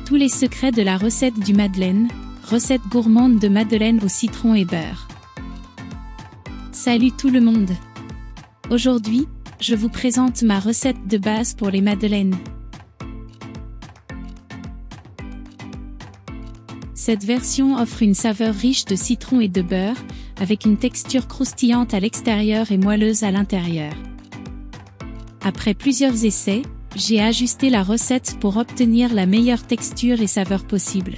Tous les secrets de la recette du Madeleine, recette gourmande de madeleine au citron et beurre. Salut tout le monde! Aujourd'hui, je vous présente ma recette de base pour les madeleines. Cette version offre une saveur riche de citron et de beurre, avec une texture croustillante à l'extérieur et moelleuse à l'intérieur. Après plusieurs essais, j'ai ajusté la recette pour obtenir la meilleure texture et saveur possible.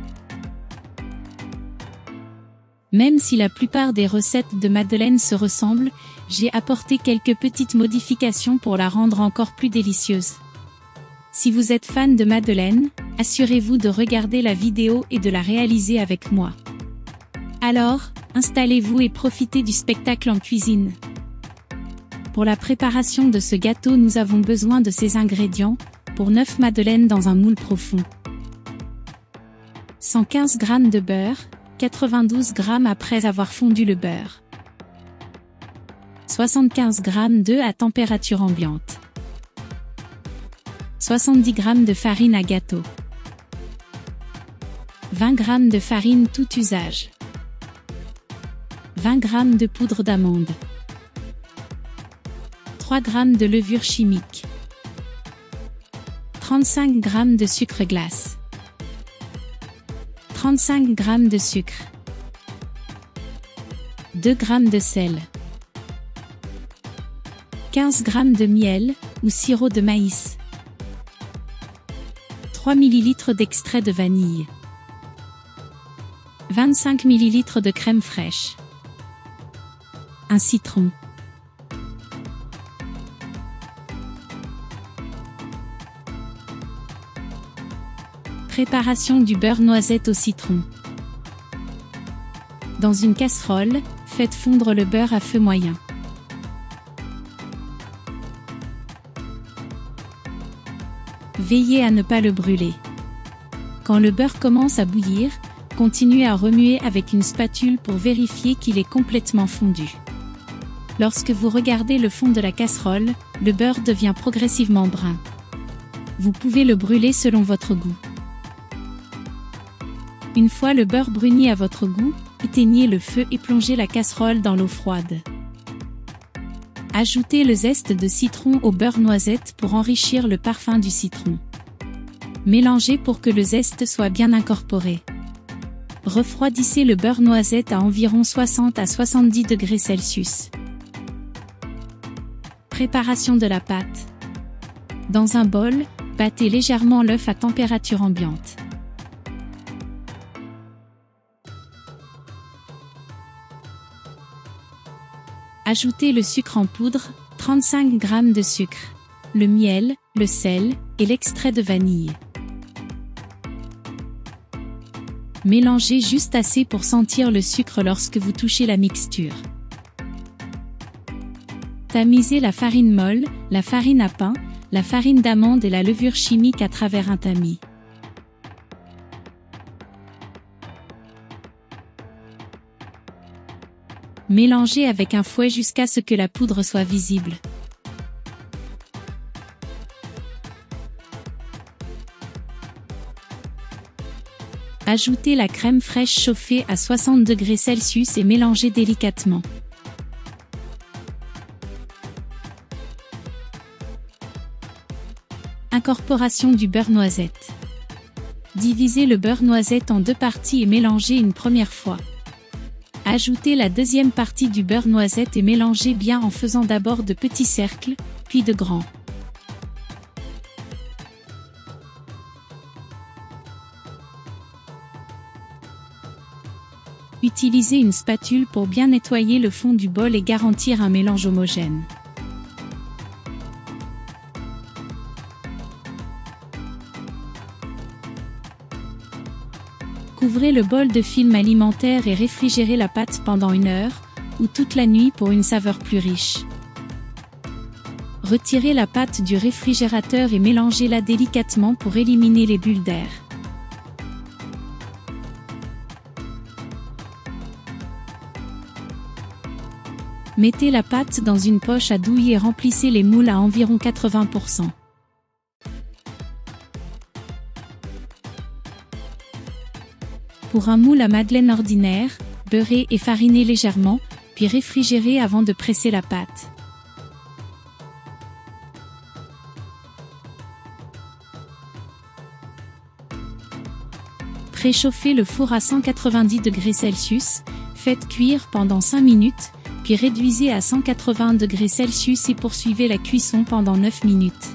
Même si la plupart des recettes de madeleine se ressemblent, j'ai apporté quelques petites modifications pour la rendre encore plus délicieuse. Si vous êtes fan de madeleine, assurez-vous de regarder la vidéo et de la réaliser avec moi. Alors, installez-vous et profitez du spectacle en cuisine. Pour la préparation de ce gâteau, nous avons besoin de ces ingrédients, pour 9 madeleines dans un moule profond. 115 g de beurre, 92 g après avoir fondu le beurre. 75 g d'œufs à température ambiante. 70 g de farine à gâteau. 20 g de farine tout usage. 20 g de poudre d'amande. 3 g de levure chimique. 35 g de sucre glace. 35 g de sucre. 2 g de sel. 15 g de miel, ou sirop de maïs. 3 ml d'extrait de vanille. 25 ml de crème fraîche. Un citron. Préparation du beurre noisette au citron. Dans une casserole, faites fondre le beurre à feu moyen. Veillez à ne pas le brûler. Quand le beurre commence à bouillir, continuez à remuer avec une spatule pour vérifier qu'il est complètement fondu. Lorsque vous regardez le fond de la casserole, le beurre devient progressivement brun. Vous pouvez le brûler selon votre goût. Une fois le beurre bruni à votre goût, éteignez le feu et plongez la casserole dans l'eau froide. Ajoutez le zeste de citron au beurre noisette pour enrichir le parfum du citron. Mélangez pour que le zeste soit bien incorporé. Refroidissez le beurre noisette à environ 60 à 70 degrés Celsius. Préparation de la pâte. Dans un bol, battez légèrement l'œuf à température ambiante. Ajoutez le sucre en poudre, 35 g de sucre, le miel, le sel, et l'extrait de vanille. Mélangez juste assez pour sentir le sucre lorsque vous touchez la mixture. Tamisez la farine molle, la farine à pain, la farine d'amande et la levure chimique à travers un tamis. Mélangez avec un fouet jusqu'à ce que la poudre soit visible. Ajoutez la crème fraîche chauffée à 60 degrés Celsius et mélangez délicatement. Incorporation du beurre noisette. Divisez le beurre noisette en deux parties et mélangez une première fois. Ajoutez la deuxième partie du beurre noisette et mélangez bien en faisant d'abord de petits cercles, puis de grands. Utilisez une spatule pour bien nettoyer le fond du bol et garantir un mélange homogène. Couvrez le bol de film alimentaire et réfrigérez la pâte pendant 1 heure, ou toute la nuit pour une saveur plus riche. Retirez la pâte du réfrigérateur et mélangez-la délicatement pour éliminer les bulles d'air. Mettez la pâte dans une poche à douille et remplissez les moules à environ 80%. Pour un moule à madeleine ordinaire, beurrez et farinez légèrement, puis réfrigérez avant de presser la pâte. Préchauffez le four à 190 degrés Celsius, faites cuire pendant 5 minutes, puis réduisez à 180 degrés Celsius et poursuivez la cuisson pendant 9 minutes.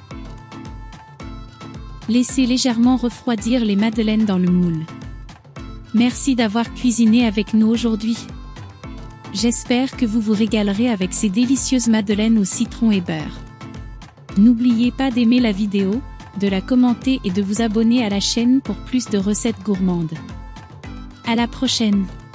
Laissez légèrement refroidir les madeleines dans le moule. Merci d'avoir cuisiné avec nous aujourd'hui. J'espère que vous vous régalerez avec ces délicieuses madeleines au citron et beurre. N'oubliez pas d'aimer la vidéo, de la commenter et de vous abonner à la chaîne pour plus de recettes gourmandes. À la prochaine!